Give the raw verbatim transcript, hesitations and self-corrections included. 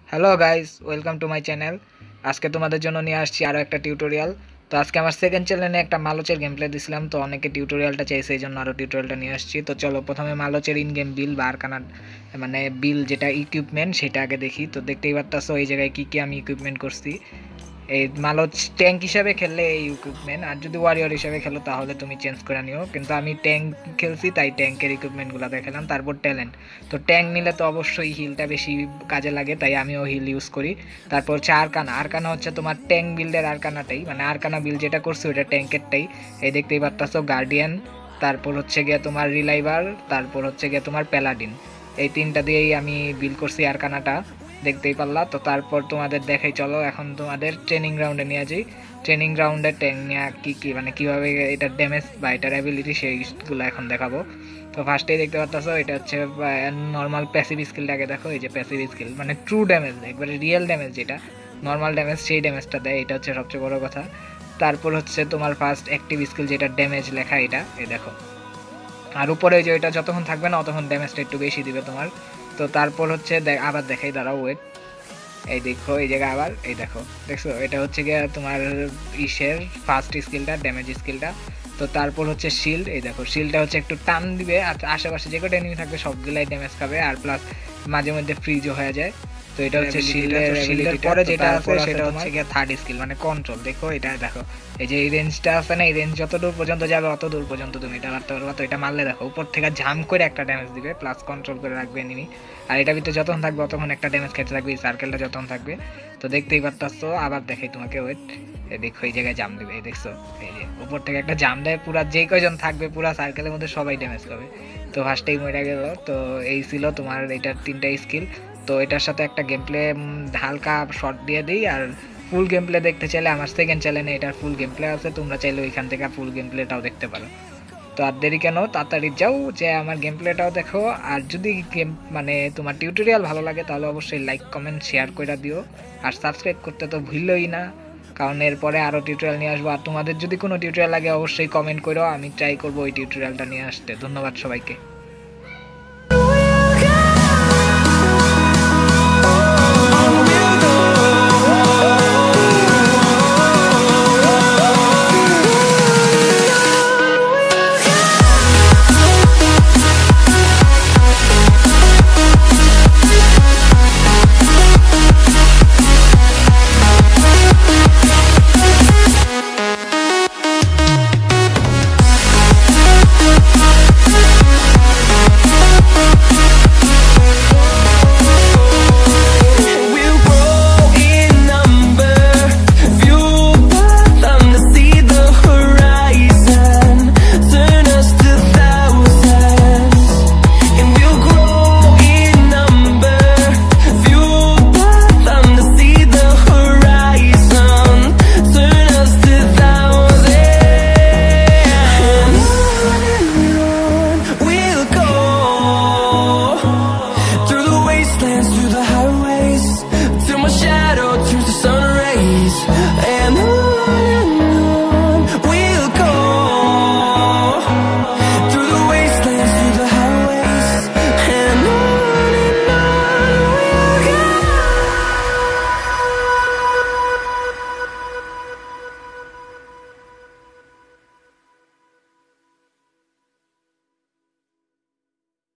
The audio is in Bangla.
Hello guys, welcome to my channel. আজকে তোমাদের জন্য নিয়ে আসছি আরও একটা টিউটোরিয়াল। তো আজকে আমার সেকেন্ড চ্যানেলে একটা মালচের গেম প্লে দিছিলাম, তো অনেকে টিউটোরিয়ালটা চাইছে, এই জন্য আরও টিউটোরিয়ালটা নিয়ে আসছি। তো চলো প্রথমে মালচের ইন গেম বিল বা আরকানা মানে বিল যেটা ইকুইপমেন্ট সেটা আগে দেখি। তো দেখতেই পারতাছো এই জায়গায় কী কী আমি ইকুইপমেন্ট করছি। এই মালচ ট্যাঙ্ক হিসাবে খেললে এই ইকুইপমেন্ট, আর যদি ওয়ারিয়র হিসাবে খেলো তাহলে তুমি চেঞ্জ করে নিও, কিন্তু আমি ট্যাঙ্ক খেলছি তাই ট্যাঙ্কের ইকুইপমেন্টগুলো দেখালাম। তারপর ট্যালেন্ট, তো ট্যাঙ্ক নিলে তো অবশ্যই হিলটা বেশি কাজে লাগে, তাই আমিও হিল ইউজ করি। তারপর হচ্ছে আরকানা, আরকানা হচ্ছে তোমার ট্যাঙ্ক বিল্ডের আরকানাটাই, মানে আরকানা বিল্ড যেটা করছি ওটা ট্যাঙ্কেরটাই। এই দেখতেই পারতাছো গার্ডিয়ান, তারপর হচ্ছে গিয়ে তোমার রিলাইভার, তারপর হচ্ছে গিয়ে তোমার প্যালাডিন। এই তিনটা দিয়েই আমি বিল্ড করছি আরকানাটা, দেখতেই পারলা। তো তারপর তোমাদের দেখাই, চলো এখন তোমাদের ট্রেনিং গ্রাউন্ডে নিয়ে যাই। ট্রেনিং গ্রাউন্ডে ট্যাঙ্ক নিয়ে কী কী মানে কীভাবে এটার ড্যামেজ বা এটার অ্যাবিলিটি সেইগুলো এখন দেখাবো। তো ফার্স্টেই দেখতে পাচ্ছ এটা হচ্ছে নর্মাল প্যাসিভ স্কিলটাকে দেখো। এই যে প্যাসিভ স্কিল মানে ট্রু ড্যামেজ, একবারে রিয়েল ড্যামেজ, যেটা নর্মাল ড্যামেজ সেই ড্যামেজটা দেয়, এটা হচ্ছে সবচেয়ে বড় কথা। তারপর হচ্ছে তোমার ফার্স্ট অ্যাক্টিভ স্কিল যেটা ড্যামেজ লেখা, এটা এই দেখো। আর উপরে যে এটা যতক্ষণ থাকবে না ততক্ষণ ড্যামেজটা একটু বেশি দিবে তোমার। তো তারপর হচ্ছে আবার দেখাই, দাঁড়াও ওয়েট, এই দেখো এই জায়গায় আবার এই দেখো, দেখছো এটা হচ্ছে গিয়ে তোমার ইসের ফার্স্ট স্কিলটা, ড্যামেজ স্কিলটা। তো তারপর হচ্ছে শিল্ড, এই দেখো শিল্ডটা হচ্ছে একটু টান দিবে আর আশেপাশে যে কটা এনিমি থাকবে সবগুলাই ড্যামেজ খাবে, আর প্লাস মাঝে মধ্যে ফ্রিজও হয়ে যায়। তো এটা হচ্ছে শিল্ডের, শিল্ডের পরে যেটা আছে সেটা হচ্ছে গিয়ে থার্ড স্কিল মানে কন্ট্রোল। দেখো এটা দেখো, এই যে এই রেঞ্জটা আছে না, এই রেঞ্জ যত দূর পর্যন্ত যাবে অত দূর পর্যন্ত তুমি এটা মারতে পারবা। তো এটা মারলে দেখো উপর থেকে ঝাম করে একটা ড্যামেজ দিবে, প্লাস কন্ট্রোল করে রাখবে এনিমি। আর এটা ভিতরে যতক্ষণ থাকবে ততক্ষণ একটা ড্যামেজ খেতে থাকবে, এই সার্কেলটা যতক্ষণ থাকবে। তো দেখতেই পারতাছো, আবার দেখাই তোমাকে, ওয়েট, এই দেখো এই জায়গায় জাম দিবে, এই দেখছো এই যে উপর থেকে একটা জাম দেয়, পুরা যে কয়জন থাকবে পুরা সার্কেলের মধ্যে সবাই ড্যামেজ পাবে। তো ফার্স্টেই মরে গেল। তো এই ছিল তোমার এটার তিনটা স্কিল। তো এটার সাথে একটা গেম প্লে হালকা শর্ট দিয়ে দিই, আর ফুল গেম প্লে দেখতে চাইলে আমার সেকেন্ড চ্যানেলে এটার ফুল গেম প্লে আছে, তোমরা চাইলে ওইখান থেকে ফুল গেম প্লেটাও দেখতে পারো। তো আর দেরি কেন, তাড়াতাড়ি যাও যে আমার গেম প্লেটাও দেখো। আর যদি গেম মানে তোমার টিউটোরিয়াল ভালো লাগে তাহলে অবশ্যই লাইক কমেন্ট শেয়ার করে দিও, আর সাবস্ক্রাইব করতে তো ভুললোই না, কারণ এরপরে আরও টিউটোরিয়াল নিয়ে আসবো। আর তোমাদের যদি কোনো টিউটোরিয়াল লাগে অবশ্যই কমেন্ট করো, আমি ট্রাই করবো ওই টিউটোরিয়ালটা নিয়ে আসতে। ধন্যবাদ সবাইকে।